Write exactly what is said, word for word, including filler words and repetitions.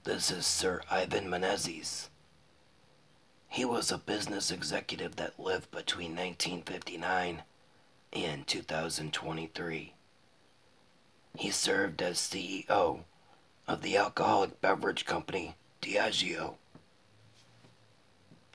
This is Sir Ivan Menezes. He was a business executive that lived between nineteen fifty-nine and two thousand twenty-three. He served as C E O of the alcoholic beverage company Diageo